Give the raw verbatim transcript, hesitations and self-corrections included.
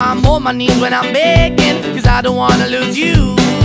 I'm on my knees when I'm begging, cause I don't wanna lose you.